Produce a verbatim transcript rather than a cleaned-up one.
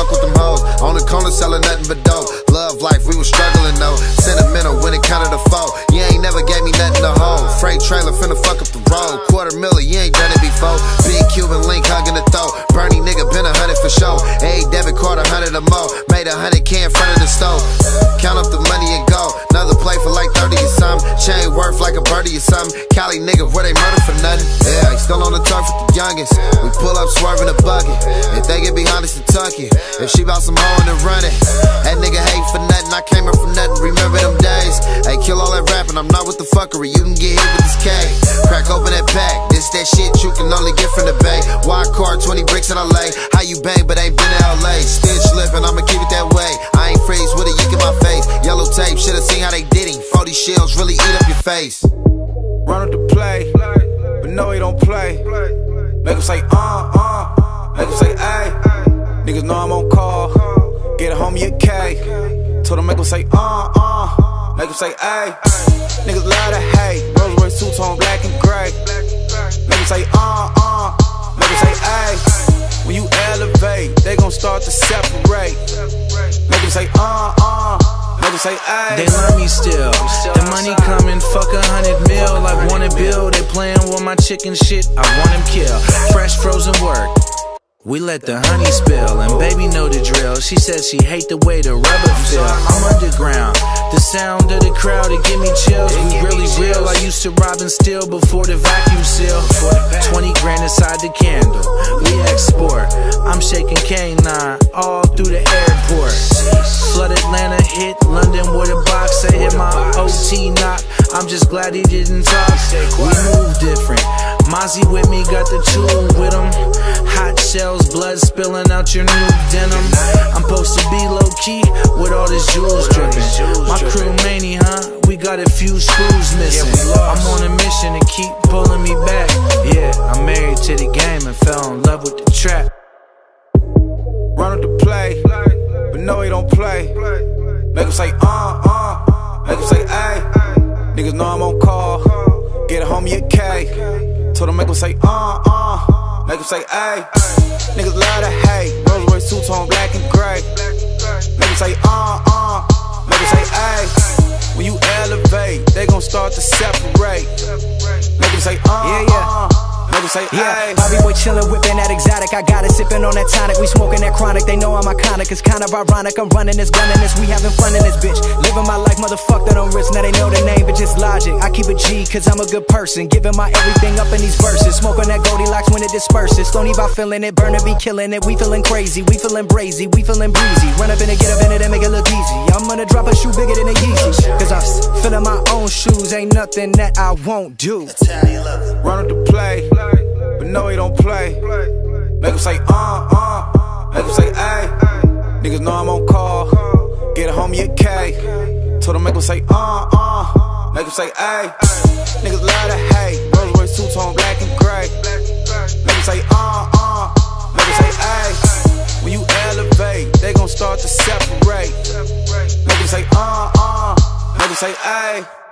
fuck with them hoes. On the corner selling nothing but dope. Love life, we was struggling though. Sentimental when it counted a foe. You ain't never gave me nothing to hold. Freight trailer finna fuck up the road. Quarter miller, you ain't done it before. Big Cuban link hugging the throat. Bernie nigga been a hundred for show. A debit card a hundred or more. Made a hundred K in front of the stove. Count up the money and go. Another play for like thirty or something. Chain worth like a birdie or something. Cali nigga where they murder for nothing. Yeah, he still on the turf with the youngest. We pull up swerving a bucket. If they get behind us to tuck it. If she bout some hoe and run it. That nigga hate for nothing. I came here for nothing. Remember them days. Hey, kill all that rapping. I'm not with the fuckery. You can get hit with this K. Crack open that pack. This that shit you can only get from the bay. Wild card, twenty bricks in L A. How you bang but ain't been to L A. Still slipping, I'ma keep it that way. I ain't freeze with a yick in my face. Yellow tape, should've seen how they did him. forty shells really eat up your face. Run up the play, but no he don't play. Make him say uh, uh, make him say ayy. Niggas know I'm on call, get a homie a K. Told him make him say uh, uh, make him say ayy. Niggas love to hate, Rolls Royce two-tone black and gray. Make him say uh, uh, make him say ayy. When you elevate, they gon' start to separate. Make him say uh, uh, make him say ayy. They love me still, the money coming, fuck a hundred mil. I wanna build, they playing with my chicken shit, I want him kill. Fresh frozen work, we let the honey spill, and baby know the drill. She says she hate the way the rubber feel. I'm underground, the sound of the crowd, it give me chills. We really real, I used to rob and steal before the vacuum seal. Twenty grand inside the candle, we export. I'm shaking K nine all through the airport. Flood Atlanta, hit London with a box. I hit my O T knock, I'm just glad he didn't talk. We move different, Mozzie with me, got the tool with him. Hot shells, blood spilling out your new denim. I'm supposed to be low-key with all this jewels dripping. My crew mania, huh? We got a few screws missing. I'm on a mission to keep pulling me back. Yeah, I'm married to the game and fell in love with the trap. Run up the play, but no he don't play. Make him say uh, uh, make him say ayy. Niggas know I'm on call, get a homie a K. Told him make him say uh, uh, make him say ayy. Niggas love to hate, Rolls Royce two-tone black and gray. Make him say uh, uh, make him say ayy. When you elevate, they gon' start to separate. Make him say uh, yeah, yeah. uh. Say, yeah, Bobby boy chillin', whippin' that exotic. I got it, sippin' on that tonic. We smoking that chronic. They know I'm iconic. It's kind of ironic. I'm running this, gunning this. We having fun in this bitch. Living my life, motherfuck that on risk. Now they know the name, but just logic. I keep it G, cause I'm a good person. Giving my everything up in these verses. Smoking that Goldilocks when it disperses. Stony by feeling it, burner be killing it. We feeling crazy, we feeling brazy, we feeling breezy. Run up in it, get up in it, and make it look easy. I'm gonna drop a shoe bigger than a Yeezy. Cause I'm feeling my own shoes. Ain't nothing that I won't do. Run up the play, but no he don't play. Make him say uh, uh, make him say ayy. Niggas know I'm on call, get a homie a K. Told him make him say uh, uh, make him say ayy. Niggas love to hate, Rolls Royce two-tone black and gray. Make him say uh, uh, make him say ayy. When you elevate, they gon' start to separate. Make him say uh, uh, make him say ayy.